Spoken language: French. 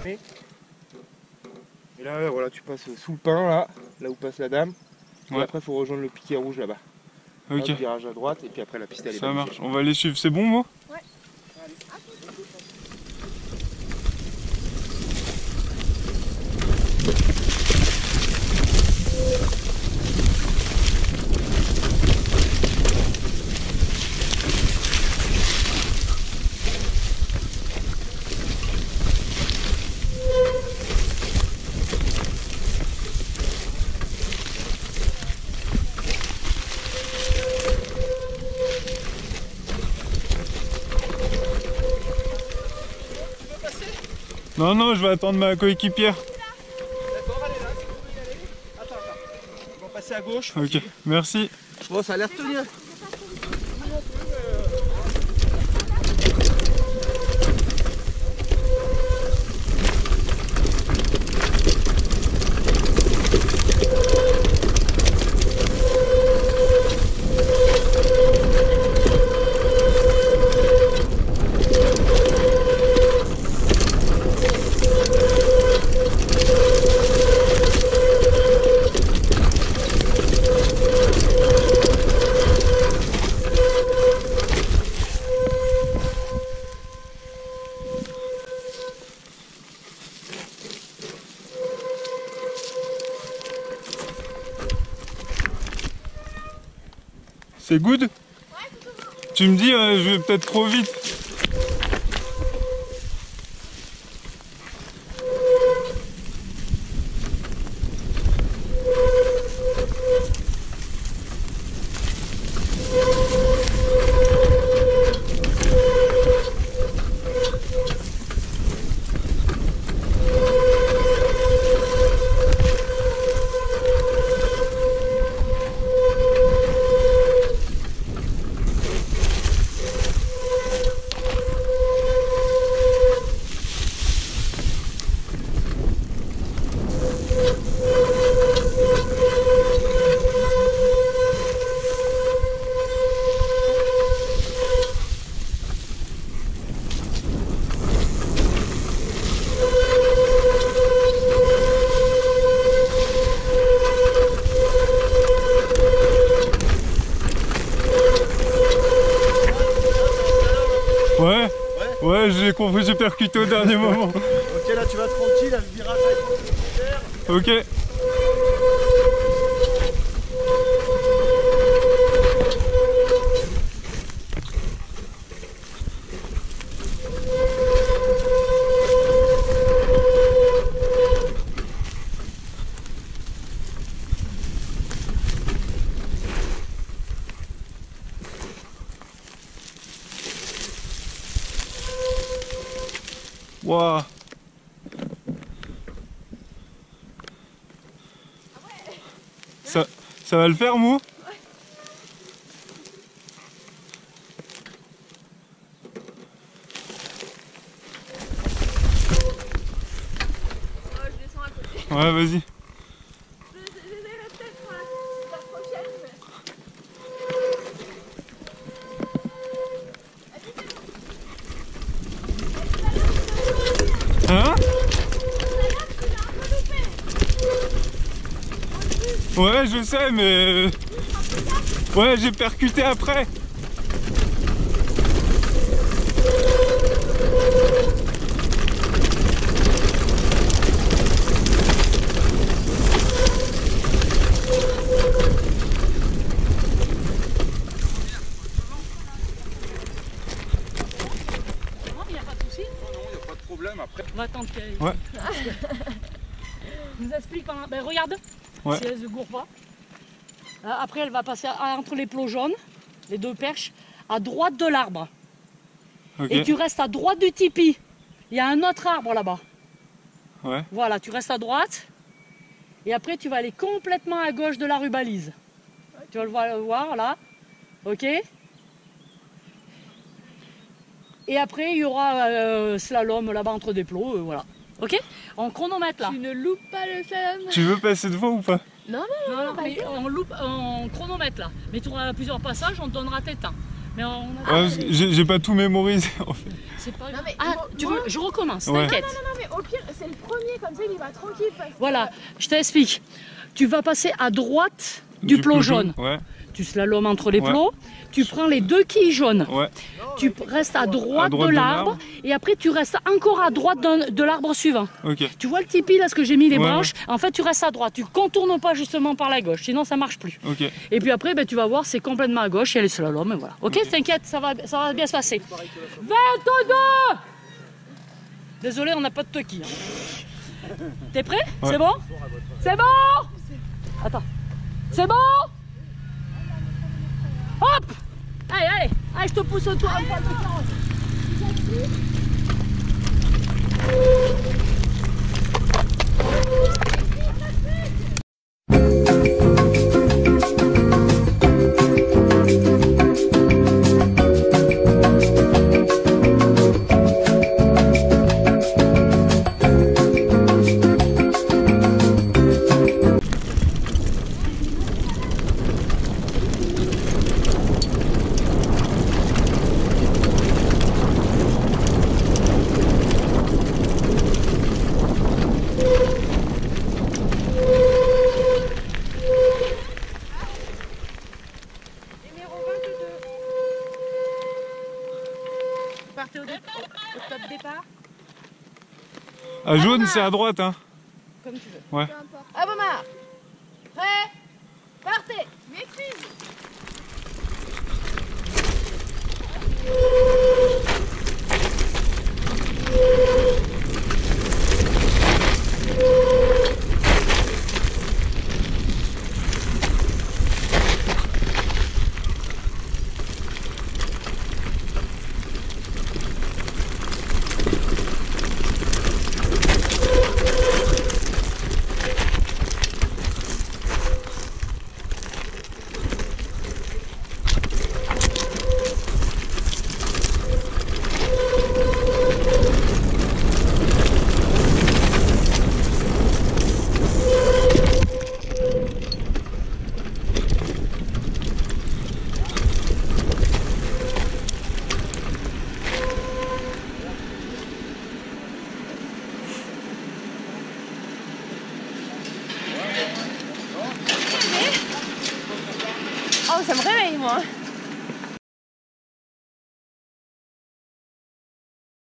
Et là, voilà, tu passes sous le pin, là où passe la dame. Et après, il faut rejoindre le piquet rouge là-bas. Ok. Là, virage à droite, et puis après, la piste elle est Ça balisée. marche, on va les suivre. C'est bon, Mo? Ouais. Non, non, je vais attendre ma coéquipière. D'accord, allez là, tu peux y aller. Attends. On va passer à gauche. Ok, merci. Bon, ça a l'air de tenir. C'est good? Ouais, c'est tout bon. Tu me dis, je vais peut-être trop vite. Ouais, j'ai compris, j'ai percuté au dernier moment. Ok, là tu vas tranquille, là, le virage avec le Ok. Waouh. Ça va le faire, Mou? Je descends à côté. Ouais, vas-y. J'essaierai peut-être la prochaine. Hein? Ouais, je sais, mais... Ouais, j'ai percuté après. On va attendre qu'elle Ouais. nous explique pendant... Ben regarde, Ouais. si elle se gourre pas. Après elle va passer entre les plots jaunes, les deux perches, à droite de l'arbre. Okay. Et tu restes à droite du tipi. Il y a un autre arbre là-bas. Ouais. Voilà, tu restes à droite. Et après tu vas aller complètement à gauche de la rubalise. Tu vas le voir là. Ok. Et après il y aura slalom là-bas entre des plots. Voilà. Ok. En chronomètre là. Tu ne loupes pas le slalom. Tu veux passer devant ou pas? Non, Mais en chronomètre là. Mais tu auras plusieurs passages, on te donnera tes temps. Mais on a... Parce que j'ai pas tout mémorisé en fait. C'est pas Non, grave. mais Ah, tu veux, je recommence, Ouais. t'inquiète. Non, mais au pire, premier, comme ça il y va tranquille. Voilà, je t'explique. Tu vas passer à droite du plot jaune. Ouais. Tu slalomes entre les plots, tu prends les 2 quilles jaunes, tu restes à droite de l'arbre et après tu restes encore à droite de l'arbre suivant. Okay. Tu vois le tipi là, ce que j'ai mis les branches, en fait tu restes à droite, tu contournes pas justement par la gauche, sinon ça marche plus. Okay. Et puis après ben, tu vas voir, c'est complètement à gauche, il y a les slaloms et voilà. Ok, t'inquiète, ça va bien se passer. 22. Désolé, on n'a pas de toki. Hein. T'es prêt? C'est bon? C'est bon? Attends. C'est bon? Hop! Allez, je te pousse au tour un poil de carotte. Partez au top départ. À jaune, c'est à droite, hein. Comme tu veux. Ouais. À vos marques. Prêt. Partez. Maîtrise. Oh, ça me réveille, moi.